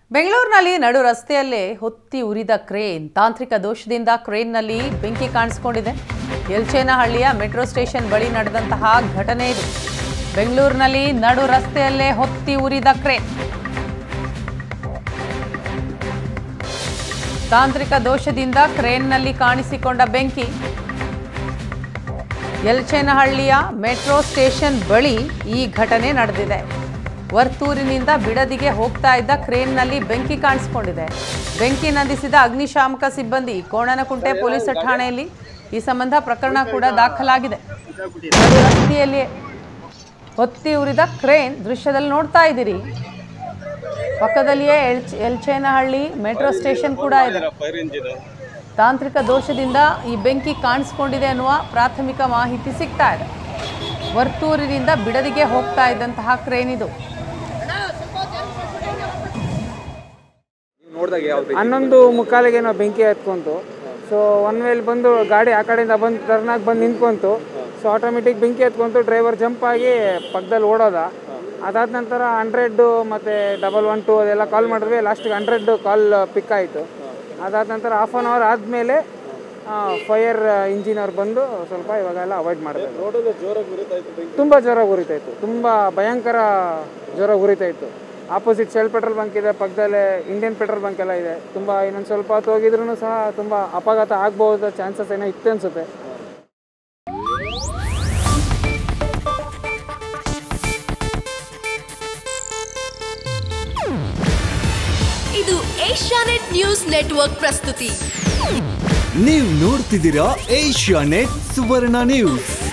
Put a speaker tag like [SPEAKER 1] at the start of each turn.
[SPEAKER 1] ಬೆಂಗಳೂರಿನಲ್ಲಿ ನಡು ರಸ್ತೆಯಲ್ಲೇ ಹೊತ್ತಿ ಉರಿದ ಕ್ರೇನ್ ತಾಂತ್ರಿಕ ದೋಷದಿಂದ ಕ್ರೇನ್ನಲ್ಲಿ ಬೆಂಕಿ ಕಾಣಿಸಿಕೊಂಡಿದೆ. ಯಲ್ಚೇನಹಳ್ಳಿಯ ಮೆಟ್ರೋ ಸ್ಟೇಷನ್ ಬಳಿ ನಡೆದಂತಹ ಘಟನೆ ಇದು. ಬೆಂಗಳೂರಿನಲ್ಲಿ ನಡು ರಸ್ತೆಯಲ್ಲೇ ಹೊತ್ತಿ ಉರಿದ ಕ್ರೇನ್ ತಾಂತ್ರಿಕ ದೋಷದಿಂದ ಕ್ರೇನ್ನಲ್ಲಿ ಕಾಣಿಸಿಕೊಂಡ ಬೆಂಕಿ. ಯಲ್ಚೇನಹಳ್ಳಿಯ ಮೆಟ್ರೋ ಸ್ಟೇಷನ್ ಬಳಿ ಈ ಘಟನೆ ನಡೆದಿದೆ. ವರ್ತೂರಿನಿಂದ ಬಿಡದಿಗೆ ಹೋಗ್ತಾ ಇದ್ದ ಕ್ರೇನ್ನಲ್ಲಿ ಬೆಂಕಿ ಕಾಣಿಸಿಕೊಂಡಿದೆ. ಬೆಂಕಿ ನಂದಿಸಿದ ಅಗ್ನಿಶಾಮಕ ಸಿಬ್ಬಂದಿ ಕೋಣನಕುಂಟೆ ಪೊಲೀಸ್ ಠಾಣೆಯಲ್ಲಿ ಈ ಸಂಬಂಧ ಪ್ರಕರಣ ಕೂಡ ದಾಖಲಾಗಿದೆ. ನಡು ರಸ್ತೆಯಲ್ಲಿ ಹೊತ್ತಿ ಉರಿದ ಕ್ರೇನ್ ದೃಶ್ಯದಲ್ಲಿ ನೋಡ್ತಾ ಇದ್ದೀರಿ. ಪಕ್ಕದಲ್ಲಿಯೇ ಯಲ್ಚೇನಹಳ್ಳಿ ಮೆಟ್ರೋ ಸ್ಟೇಷನ್ ಕೂಡ ಇದೆ. ತಾಂತ್ರಿಕ ದೋಷದಿಂದ ಈ ಬೆಂಕಿ ಕಾಣಿಸಿಕೊಂಡಿದೆ ಅನ್ನುವ ಪ್ರಾಥಮಿಕ ಮಾಹಿತಿ ಸಿಗ್ತಾ ಇದೆ. ವರ್ತೂರಿನಿಂದ ಬಿಡದಿಗೆ ಹೋಗ್ತಾ ಇದ್ದಂತಹ ಕ್ರೇನ್ ಇದು.
[SPEAKER 2] 11:45 ನಾವು ಬೆಂಕಿ ಹತ್ಕೊಂತು. ಸೊ ಒನ್ ವೇಲ್ ಬಂದು ಗಾಡಿ ಆ ಕಡೆಯಿಂದ ಬಂದು ಟರ್ನಾಗಿ ಬಂದು ನಿಂತ್ಕೊಂತು. ಸೊ ಆಟೋಮೆಟಿಕ್ ಬೆಂಕಿ ಹತ್ಕೊಂತು. ಡ್ರೈವರ್ ಜಂಪ್ ಆಗಿ ಪಕ್ಕದಲ್ಲಿ ಓಡೋದ. ಅದಾದ ನಂತರ 100 ಮತ್ತು 112 ಅದೆಲ್ಲ ಕಾಲ್ ಮಾಡಿದ್ವಿ. ಲಾಸ್ಟಿಗೆ 100 ಕಾಲ್ ಪಿಕ್ ಆಯಿತು. ಅದಾದ ನಂತರ ಹಾಫ್ ಆನ್ ಅವರ್ ಆದಮೇಲೆ ಫೈರ್ ಇಂಜಿನ್ ಅವ್ರು ಬಂದು ಸ್ವಲ್ಪ ಇವಾಗೆಲ್ಲ ಅವಾಯ್ಡ್ ಮಾಡಿದ್ರು. ತುಂಬ ಜೋರಾಗಿ ಉರಿತಾಯಿತ್ತು. ತುಂಬ ಭಯಂಕರ ಜೋರಾಗಿ ಉರಿತಾಯಿತ್ತು. ಆಪೋಸಿಟ್ ಶೆಲ್ ಪೆಟ್ರೋಲ್ ಬಂಕ್ ಇದೆ, ಪಕ್ಕದಲ್ಲೇ ಇಂಡಿಯನ್ ಪೆಟ್ರೋಲ್ ಬಂಕ್ ಎಲ್ಲ ಇದೆ. ತುಂಬ ಇನ್ನೊಂದು ಸ್ವಲ್ಪ ಹೊತ್ತು ಹೋಗಿದ್ರೂ ಸಹ ತುಂಬ ಅಪಘಾತ ಆಗ್ಬೋದು ಚಾನ್ಸಸ್ ಏನೋ ಇತ್ತು ಅನಿಸುತ್ತೆ.
[SPEAKER 3] ಇದು ಏಷ್ಯಾನೆಟ್ ನ್ಯೂಸ್ ನೆಟ್ವರ್ಕ್ ಪ್ರಸ್ತುತಿ.
[SPEAKER 4] ನೀವು ನೋಡ್ತಿದ್ದೀರಾ ಏಷ್ಯಾನೆಟ್ ಸುವರ್ಣ ನ್ಯೂಸ್.